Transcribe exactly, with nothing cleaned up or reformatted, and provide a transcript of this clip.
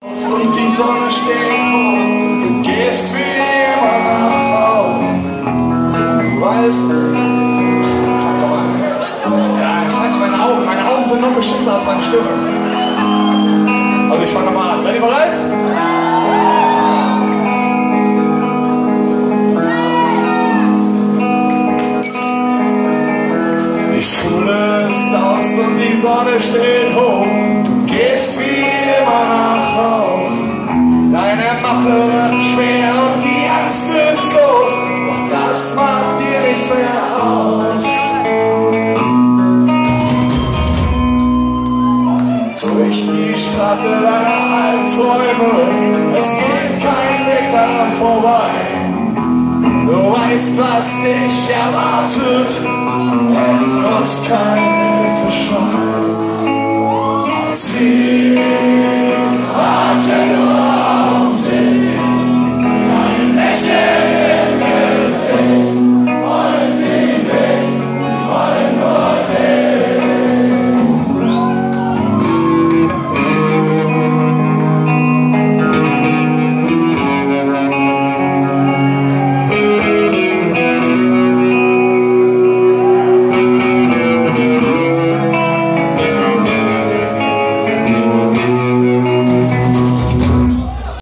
Und die Sonne steht hoch, du gehst wie immer nach Haus. Du weißt, sag doch mal. Ja, scheiße, meine Augen, meine Augen sind noch beschissener als meine Stimme. Also ich fange nochmal an. Seid ihr bereit? Die Schule ist aus und die Sonne steht hoch. Du gehst wie immer nach Haus. Deine Mappe wird schwer und die Angst ist groß. Doch das macht dir nichts mehr aus. Durch die Straße deiner Albträume, es geht kein Weg daran vorbei. Du weißt, was dich erwartet, es nutzt kein Hilfeschrei. Zieh